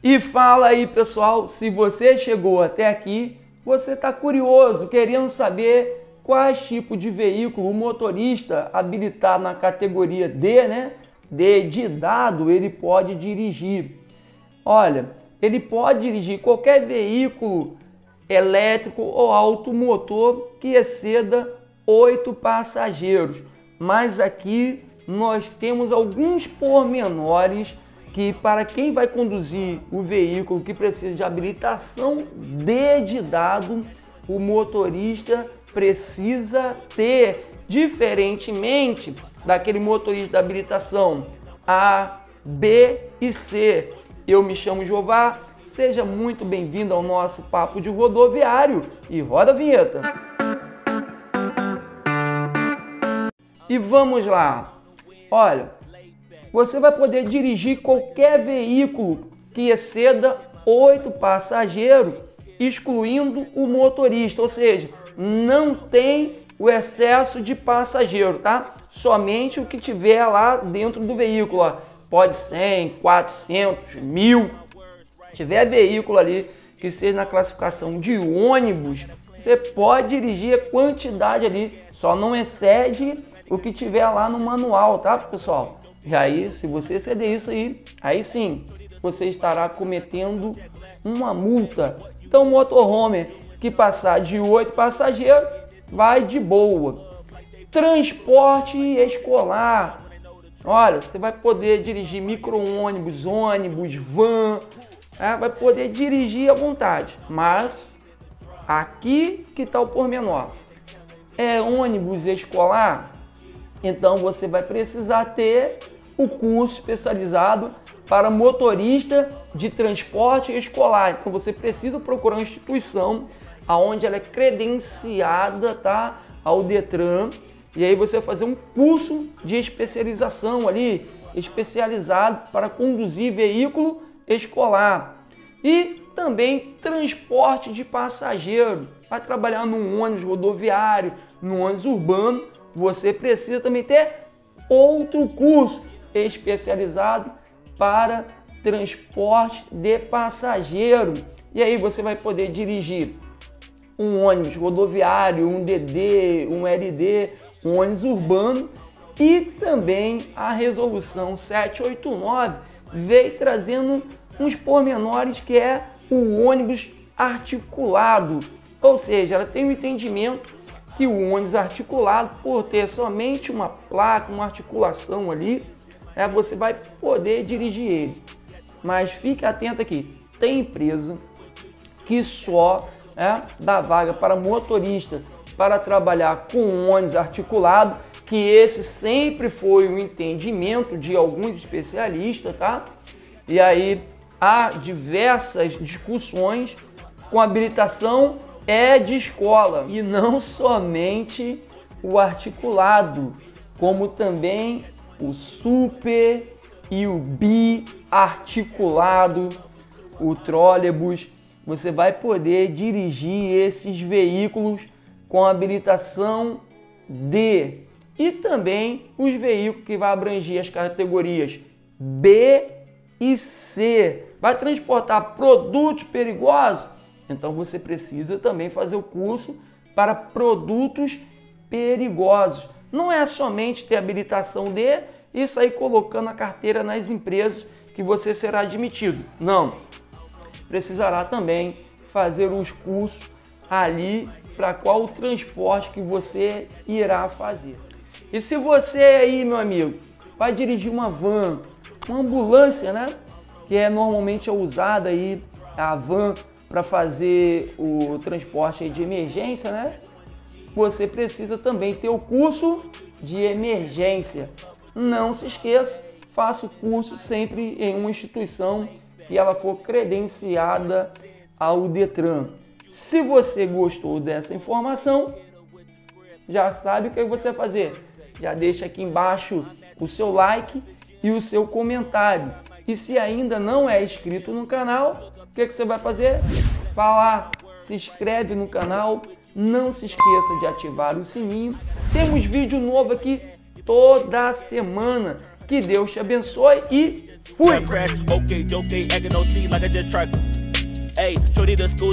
E fala aí, pessoal, se você chegou até aqui, você está curioso, querendo saber quais tipos de veículo o motorista habilitado na categoria D, né? D de dado, ele pode dirigir. Olha, ele pode dirigir qualquer veículo elétrico ou automotor que exceda 8 passageiros. Mas aqui nós temos alguns pormenores que, para quem vai conduzir o veículo que precisa de habilitação D de dado, o motorista precisa ter, diferentemente daquele motorista da habilitação A, B e C. Eu me chamo Jová, seja muito bem-vindo ao nosso Papo de Rodoviário e roda a vinheta. E vamos lá. Olha, você vai poder dirigir qualquer veículo que exceda 8 passageiros, excluindo o motorista, ou seja, não tem o excesso de passageiro, tá? Somente o que tiver lá dentro do veículo, ó. Pode 100, 400, 1000. Se tiver veículo ali que seja na classificação de ônibus, você pode dirigir a quantidade ali, só não excede o que tiver lá no manual, tá, pessoal? E aí, se você exceder isso aí sim, você estará cometendo uma multa. Então, o motorhome que passar de 8 passageiros, vai de boa. Transporte escolar. Olha, você vai poder dirigir micro-ônibus, ônibus, van, vai poder dirigir à vontade. Mas, aqui que está o pormenor. É ônibus escolar? Então você vai precisar ter o curso especializado para motorista de transporte escolar. Então você precisa procurar uma instituição onde ela é credenciada, tá, ao Detran. E aí você vai fazer um curso de especialização ali, especializado para conduzir veículo escolar. E também transporte de passageiro. Vai trabalhar num ônibus rodoviário, num ônibus urbano. Você precisa também ter outro curso especializado para transporte de passageiro. E aí você vai poder dirigir um ônibus rodoviário, um DD, um LD, um ônibus urbano. E também a resolução 789 veio trazendo uns pormenores que é o ônibus articulado. Ou seja, ela tem um entendimento que o ônibus articulado, por ter somente uma placa, uma articulação ali, você vai poder dirigir ele. Mas fique atento aqui, tem empresa que só dá vaga para motorista para trabalhar com ônibus articulado, que esse sempre foi o entendimento de alguns especialistas, tá? E aí há diversas discussões com habilitação de escola, e não somente o articulado, como também o super e o biarticulado, o trolebus. Você vai poder dirigir esses veículos com habilitação D, e também os veículos que vai abranger as categorias B e C. Vai transportar produtos perigosos? Então você precisa também fazer o curso para produtos perigosos. Não é somente ter habilitação D e sair colocando a carteira nas empresas que você será admitido. Não. Precisará também fazer os cursos ali para qual o transporte que você irá fazer. E se você aí, meu amigo, vai dirigir uma van, uma ambulância, né? Que normalmente é usada aí, a van, para fazer o transporte de emergência, né? Você precisa também ter o curso de emergência. Não se esqueça, faça o curso sempre em uma instituição que ela for credenciada ao Detran. Se você gostou dessa informação, já sabe o que você vai fazer. Já deixa aqui embaixo o seu like e o seu comentário. E se ainda não é inscrito no canal, o que você vai fazer? Vá lá, se inscreve no canal, não se esqueça de ativar o sininho. Temos vídeo novo aqui toda semana. Que Deus te abençoe e Fui!